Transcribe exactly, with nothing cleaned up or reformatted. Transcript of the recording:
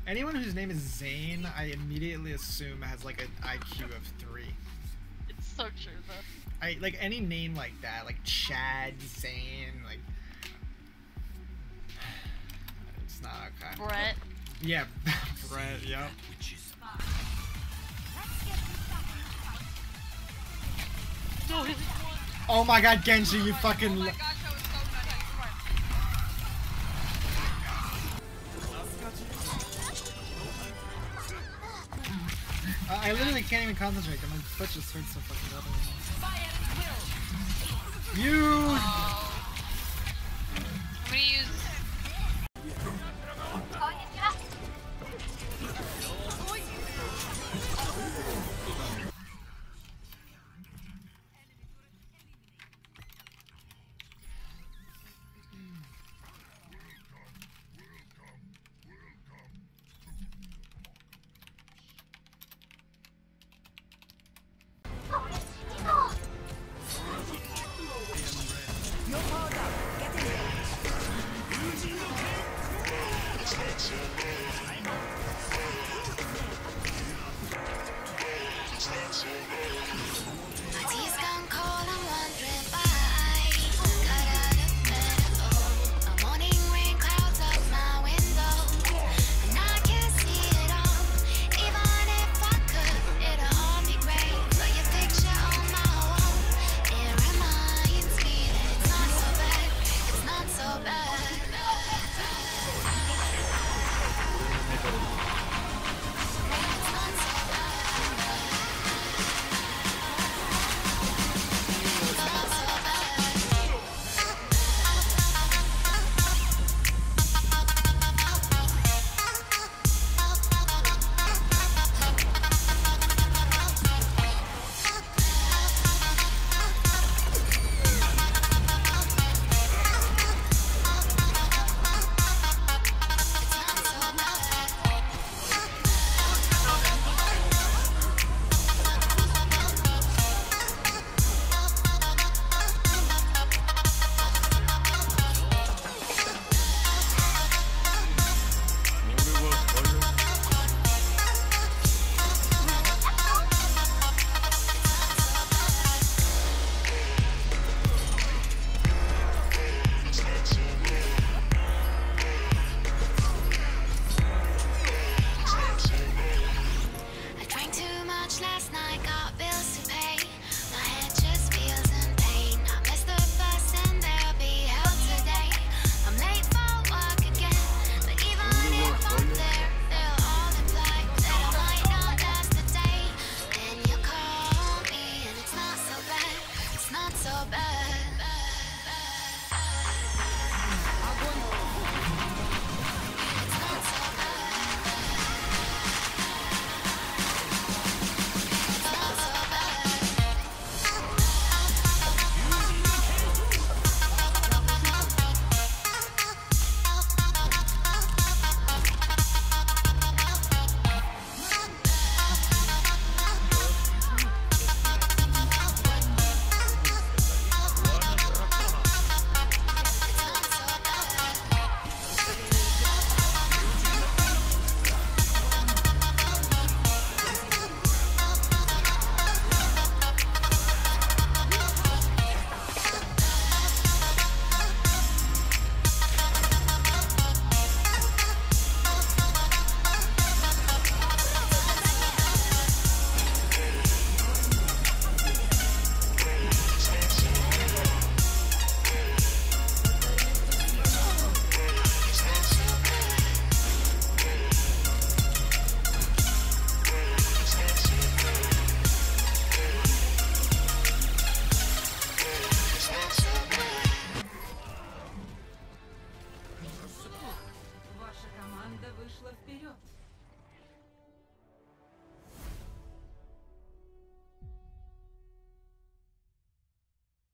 Anyone whose name is Zane, I immediately assume has like an I Q of three. It's so true though. I like any name like that, like Chad, Zane, like it's not okay. Brett. Yeah, Brett. Yep. No, he's Oh my God, Genji, you fucking. Oh my gosh, that was so good. Uh, I literally can't even concentrate. My foot just hurts so fucking bad. You. Oh. I'm gonna use. Ваша команда вышла вперед.